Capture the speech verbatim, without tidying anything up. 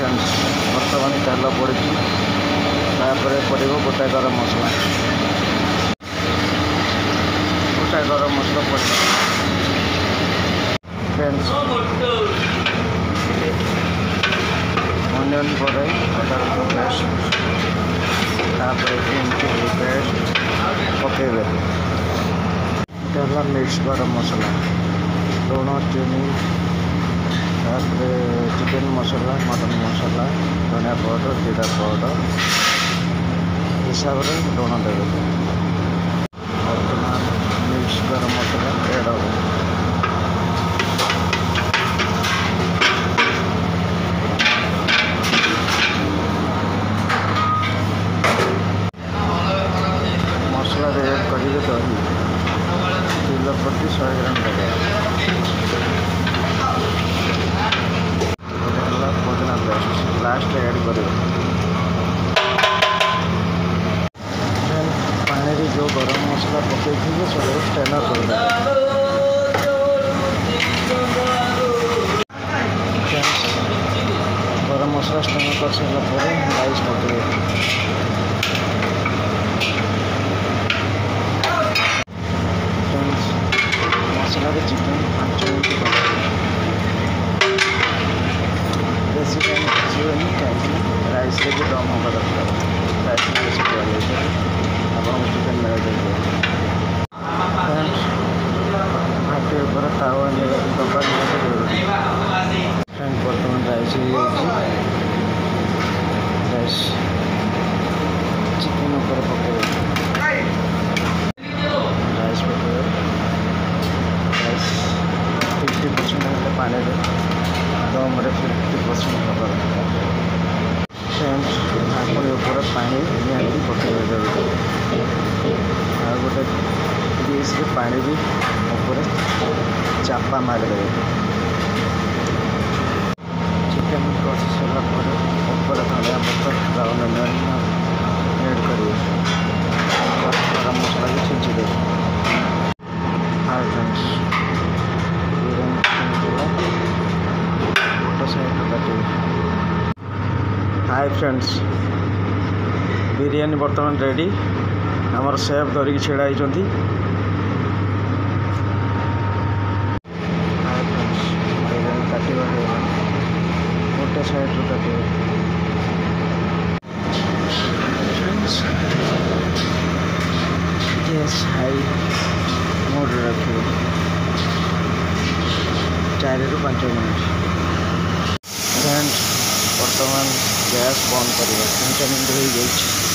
Friends बर्तमान तेल पड़ी पड़ो गोटा गरम मसला गोटा गरम मसला पड़ फ्रेंड्स अनियन पड़े अदा रसुण पेस्ट ग्रीन चिली पेस्ट पकेबे मिक्स गरम मसला लुण चीनी चिकेन मसला मटन मसला धनिया पाउडर जीरा पाउडर हिसाब से लुण देवे बर्तमान मिक्स गरम मसला एड हो मसला एड करेंगे दही किलो प्रति सौ ग्राम देवे पुदीना पेस्ट लास्ट ऐड कर पानी जो गरम मसला पकई थी सब स्टेनर कर गरम मसला स्टेनर कर सारापर राइस पकड़े मसला चिकेन पाँच मिनट बेसी टाइम पसीबनी कहीं राइस भी दम होगा दरकार राइस में सीखा आप चिकेन मेरे भाटी ऊपर तावा दबा फ्रेंड बर्तमान राइस राइस चिकेन ऊपर पकड़े राइस पकड़े राइस फिफ्टी परसेंट पानी दम फिफ्टी परसेंट हवा ढाकुणी ऊपर पानी निहाती पकड़े आ गोटे डिश पानी भी ऊपर चापा मारिदेवे चिकेन कषि सारापर ऊपर धनिया पत्र ब्राउन अनियन एड करेंगे गरम मसला भी छींची देवे hi friends hi friends biryani बर्तमान रेडी आमर सेफ धरिकी छेड़ा होती काटे गोटे साइड रू काटे गैस हाई मोड रखे चार रु पांच मिनट फ्रेंड्स बर्तमान गैस बंद कर तीन चार मिनट हो गई।